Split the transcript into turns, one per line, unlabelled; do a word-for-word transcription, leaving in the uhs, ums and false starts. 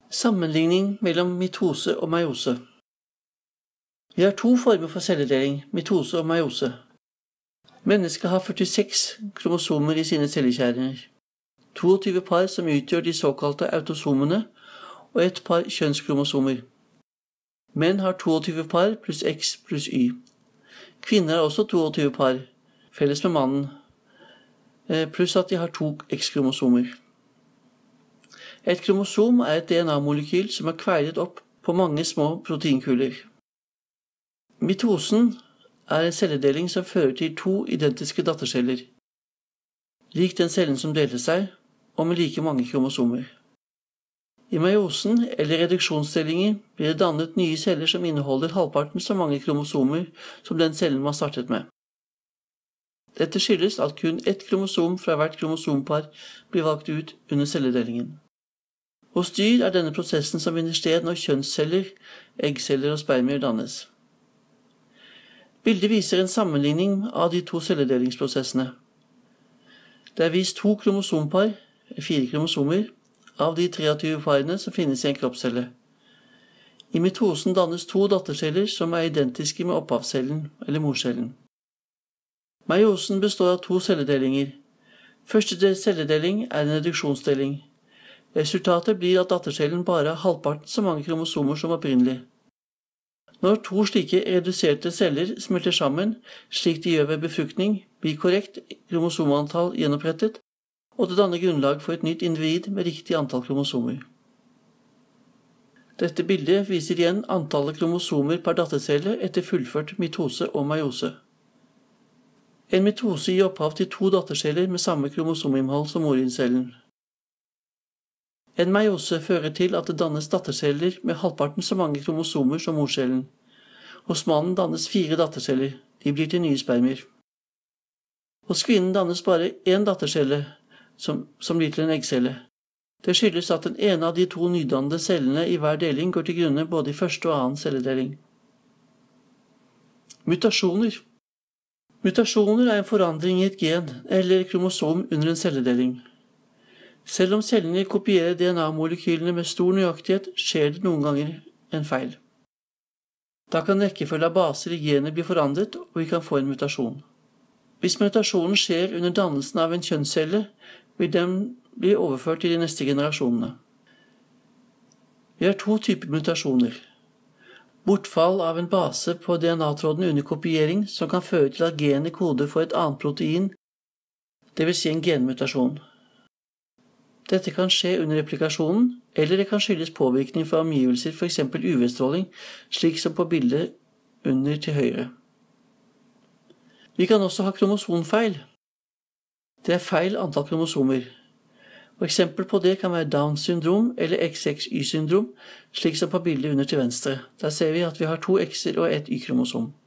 Sammenligning mellom mitose og meiose. Vi har to former for celledeling, mitose og meiose. Mennesket har førtiseks kromosomer i sine cellekjerner. toogtyve par som utgjør de såkalte autosomene, og et par kjønnskromosomer. Menn har toogtyve par pluss X pluss Y. Kvinner har også toogtyve par, felles med mannen, pluss at de har to X-kromosomer. Et kromosom er et D N A-molekyl som er kveilet opp på mange små proteinkuler. Mitosen er en celledeling som fører til to identiske datterceller, lik den cellen som delte seg, og med like mange kromosomer. I meiosen, eller reduksjonsdelinger, blir det dannet nye celler som inneholder halvparten så mange kromosomer som den cellen man startet med. Dette skyldes at kun ett kromosom fra hvert kromosompar blir valgt ut under celledelingen. Hos dyr er denne prosessen som finner sted når kjønnsceller, eggceller og spermier dannes. Bildet viser en sammenligning av de to celledelingsprosessene. Det er vist to kromosompar, fire kromosomer, av de treogtyve parene som finnes i en kroppscelle. I mitosen dannes to datterceller som er identiske med opphavscellen, eller morcellen. Meiosen består av to celledelinger. Første celledeling er en reduksjonsdeling. Resultatet blir at dattercellen bare har halvparten så mange kromosomer som opprinnelig. Når to slike reduserte celler smelter sammen, slik de gjør ved befruktning, blir korrekt kromosomantall gjenopprettet, og det danner grunnlag for et nytt individ med riktig antall kromosomer. Dette bildet viser igjen antallet kromosomer per dattercelle etter fullført mitose og meiose. En mitose gir opphav til to datterceller med samme kromosominnhold som morincellen. En meiose fører til at det dannes datterceller med halvparten så mange kromosomer som morcellen. Hos mannen dannes fire datterceller, de blir til nye spermier. Hos kvinnen dannes bare én dattercelle, som, som blir til en eggcelle. Det skyldes at den ene av de to nydannede cellene i hver deling går til grunne både i første og annen celledeling. Mutasjoner. Mutasjoner er en forandring i et gen eller kromosom under en celledeling. Selv om cellene kopierer D N A-molekylene med stor nøyaktighet, skjer det noen ganger en feil. Da kan rekkefølge av baser i genet bli forandret, og vi kan få en mutasjon. Hvis mutasjonen skjer under dannelsen av en kjønnscelle, vil den bli overført til de neste generasjonene. Vi har to typer mutasjoner. Bortfall av en base på D N A-tråden under kopiering som kan føre til at genet koder for et annet protein, det vil si en genmutasjon. Dette kan skje under replikasjonen, eller det kan skyldes påvirkning fra omgivelser, for eksempel U V-stråling, slik som på bildet under til høyre. Vi kan også ha kromosomfeil. Det er feil antall kromosomer. Og eksempel på det kan være Downs syndrom eller X X Y syndrom, slik som på bildet under til venstre. Der ser vi at vi har to X-er og ett Y-kromosom.